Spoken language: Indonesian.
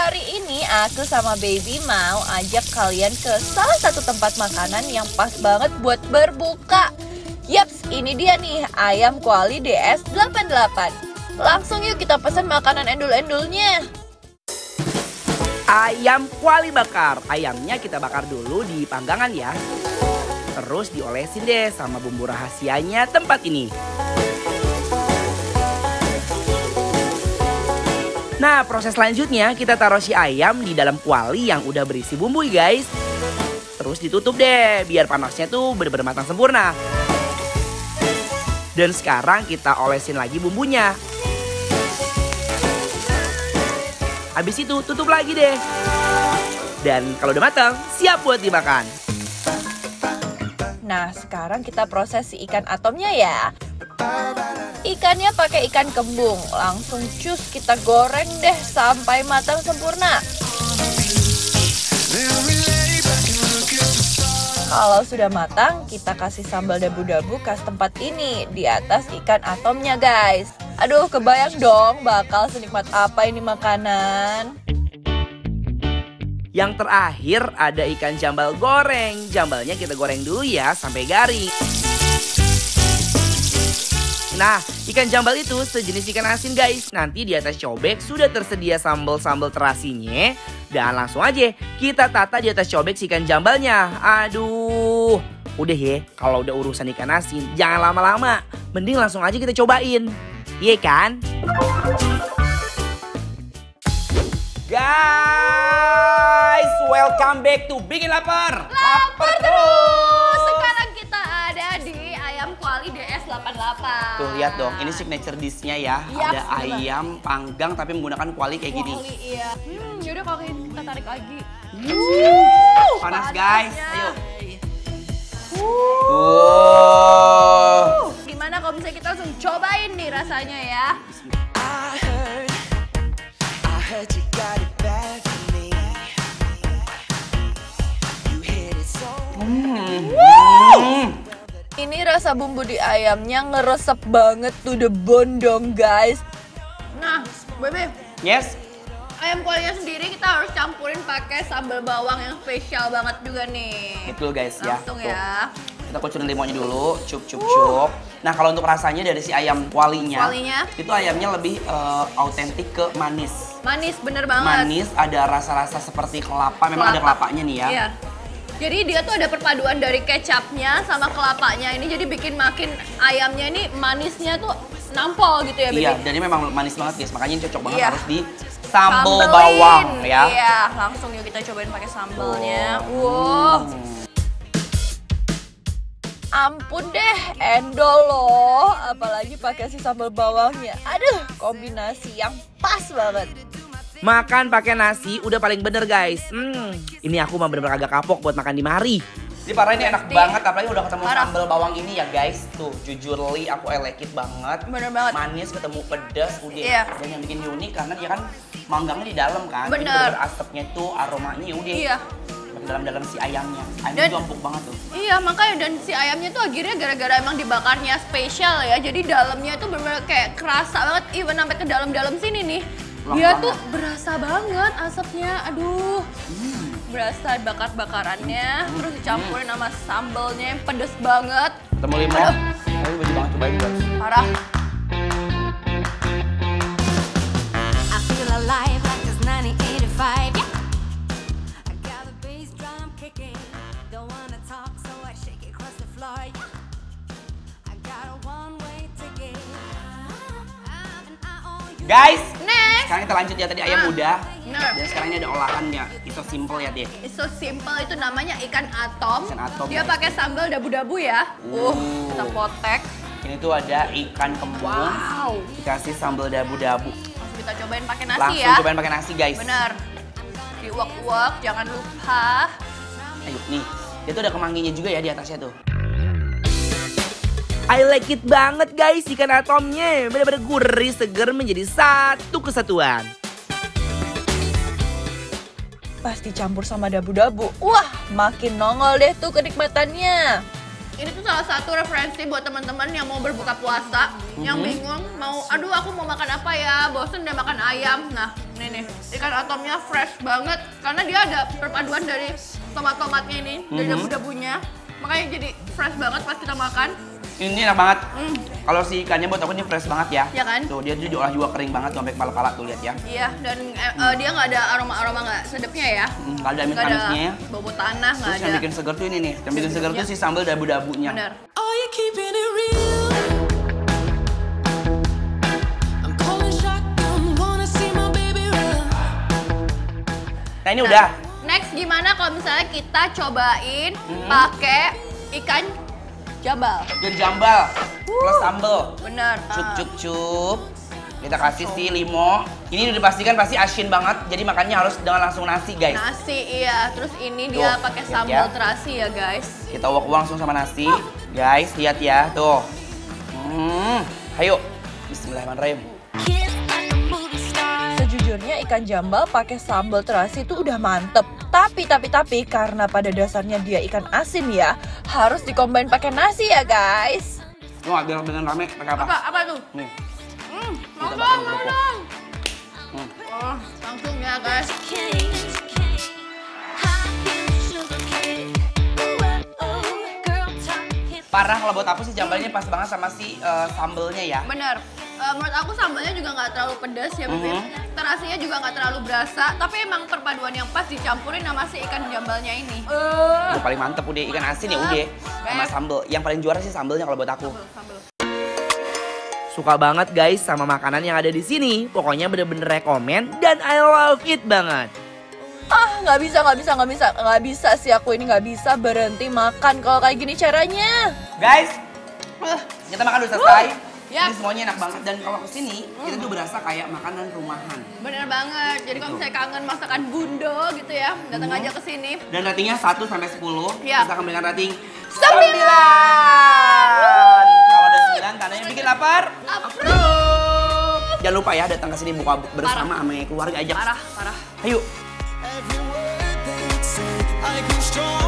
Hari ini aku sama Baby mau ajak kalian ke salah satu tempat makanan yang pas banget buat berbuka. Yaps, ini dia nih, ayam kuali DS88. Langsung yuk kita pesan makanan endul-endulnya. Ayam kuali bakar. Ayamnya kita bakar dulu di panggangan ya. Terus diolesin deh sama bumbu rahasianya tempat ini. Nah, proses selanjutnya kita taruh si ayam di dalam kuali yang udah berisi bumbu guys. Terus ditutup deh biar panasnya tuh bener-bener matang sempurna. Dan sekarang kita olesin lagi bumbunya. Habis itu tutup lagi deh. Dan kalau udah matang, siap buat dimakan. Nah, sekarang kita proses si ikan atomnya ya. Ikannya pakai ikan kembung, langsung cus kita goreng deh sampai matang sempurna. Kalau sudah matang, kita kasih sambal dabu-dabu khas tempat ini di atas ikan atomnya guys. Aduh, kebayang dong bakal senikmat apa ini makanan. Yang terakhir ada ikan jambal goreng. Jambalnya kita goreng dulu ya sampai garing. Nah, ikan jambal itu sejenis ikan asin guys. Nanti di atas cobek sudah tersedia sambal-sambal terasinya. Dan langsung aja kita tata di atas cobek si ikan jambalnya. Aduh, udah ya, kalau udah urusan ikan asin jangan lama-lama. Mending langsung aja kita cobain. Iya kan? Guys, welcome back to Bikin Lapar. Lapar terus! Sekarang kita ada di ayam kuali DS88. Tuh lihat dong, ini signature dish-nya ya. Yaps, ada ayam panggang tapi menggunakan kuali kayak gini. Kuali, iya. Yaudah kalau kita tarik lagi. Panas guys, ayo. Gimana kalau misalnya kita langsung cobain nih rasanya ya. Ini rasa bumbu di ayamnya ngeresep banget to the bone dong guys. Nah, Bebe. Yes. Ayam kualinya sendiri kita harus campurin pakai sambal bawang yang spesial banget juga nih. Betul guys ya. Langsung ya. Kita kucurin limonnya dulu, cup. Nah kalau untuk rasanya dari si ayam kualinya, itu ayamnya lebih autentik ke manis. Manis, bener banget. Manis, ada rasa-rasa seperti kelapa, memang ada kelapanya nih ya. Iya. Jadi dia tuh ada perpaduan dari kecapnya sama kelapanya ini, jadi bikin makin ayamnya ini manisnya tuh nampol gitu ya, Bibi. Iya, dan ini memang manis banget guys, makanya cocok banget harus di sambal bawang ya. Iya, langsung yuk kita cobain pakai sambalnya. Wow. Ampun deh, endol loh, apalagi pakai si sambal bawangnya. Aduh, kombinasi yang pas banget. Makan pakai nasi udah paling bener guys. Ini aku mah bener-bener agak kapok buat makan di mari. Jadi parah ini enak banget, apalagi udah ketemu sambal bawang ini ya guys. Tuh, jujur li aku elekit banget. Bener banget. Manis ketemu pedas, udah. Iya. Dan yang bikin unik karena dia kan manggangnya di dalam kan. Bener. Jadi bener asapnya tuh aromanya udah. Iya. Dalam si ayamnya. Ayamnya tuh empuk banget tuh. Iya, makanya dan si ayamnya tuh akhirnya gara-gara emang dibakarnya spesial ya. Jadi dalamnya tuh bener-bener kayak kerasa banget, even sampai ke dalam-dalam sini nih. Dia tuh berasa banget asapnya, aduh. Berasa bakar-bakarannya, terus dicampurin sama sambalnya yang pedes banget. Ketemu limau, tapi baju banget cobain guys. Parah. I feel alive like it's 1985, yeah. I got the bass drum kicking. Don't wanna talk, so I shake it across the floor, yeah. I got a one-way ticket. And I owe you. Guys, Next. sekarang kita lanjut ya, tadi ayam udah. Bener. Dan sekarang ini ada olahannya. It's so simple ya deh. It's so simple, itu namanya ikan atom. Ikan atom, Dia guys. pakai sambal dabu-dabu ya. Kita potek. Ini tuh ada ikan kembung. Wow. Dikasih sambal dabu-dabu. Langsung kita cobain pakai nasi Langsung ya. cobain pakai nasi guys. Bener. Diuak-uak, jangan lupa. Ayo nih, dia tuh ada kemanginya juga ya di atasnya tuh. I like it banget guys, ikan atomnya. Bener-bener gurih, seger menjadi satu kesatuan. Pas dicampur sama dabu-dabu, wah makin nongol deh tuh kenikmatannya. Ini tuh salah satu referensi buat teman-teman yang mau berbuka puasa, yang bingung mau, aduh aku mau makan apa ya, bosen deh makan ayam. Nah, ini nih, ikan atomnya fresh banget karena dia ada perpaduan dari tomat-tomatnya ini, dari dabu-dabunya. Makanya jadi fresh banget pas kita makan. Ini enak banget. Kalau si ikannya buat aku ini fresh banget ya. Ya kan? Tuh dia diolah juga kering banget tuh sampai kepala-kepala tuh lihat ya. Iya, dan dia nggak ada aroma-aroma nggak sedapnya ya. Nggak ada manisnya ya. Bau tanah nggak Terus ada. yang bikin seger tuh ini nih. Yang bikin seger tuh si sambal dabu-dabunya. Bener. Are you keeping it real? I'm calling shotgun, wanna see my baby run. Nah ini udah. Next gimana kalau misalnya kita cobain pakai ikan jambal? Ikan jambal plus sambal. Bener. Cup. Kita kasih si limo. Ini udah dipastikan pasti asin banget. Jadi makannya harus dengan langsung nasi guys. Nasi iya. Terus ini dia Tuh, pakai lihat sambal ya. terasi ya guys. Kita uak-uak langsung sama nasi. Guys lihat ya tuh. Ayo. Bismillahirrahmanirrahim. Kiss like a movie star. Sejujurnya ikan jambal pakai sambal terasi itu udah mantep. Tapi karena pada dasarnya dia ikan asin ya, harus dikombain pakai nasi ya guys. Mau biar dengan rame pakai apa? Apa tuh? Nih. Langsung, pakai kerupuk. langsung. Oh, langsung ya guys. Cake, high heel sugar cake. Ooh, oh, girl talk hip. Parah kalau buat aku sih jambalnya pas banget sama si sambelnya ya. Bener. Menurut aku sambalnya juga nggak terlalu pedas ya Beb. Terasinya juga nggak terlalu berasa. Tapi emang perpaduan yang pas dicampurin sama si ikan jambalnya ini. Udah paling mantep udah ikan asin ya udah sama sambel. Yang paling juara sih sambelnya kalau buat aku. Sambal. Suka banget guys sama makanan yang ada di sini. Pokoknya bener-bener rekomen dan I love it banget. Nggak bisa sih aku ini nggak bisa berhenti makan kalau kayak gini caranya. Guys, kita makan udah selesai. Yap. Ini semuanya enak banget dan kalau kesini kita tuh berasa kayak makanan rumahan. Bener banget. Jadi kalau misalnya kangen masakan Bundo gitu ya, datang aja ke sini. Dan ratingnya 1 sampai 10. Yap. Kita akan berikan rating 9. 9. Kalau ada 9 tandanya bikin lapar. Approve. Jangan lupa ya datang ke sini buka bersama sama keluarga ajak. Parah. Ayo. Every word they say, I grow strong.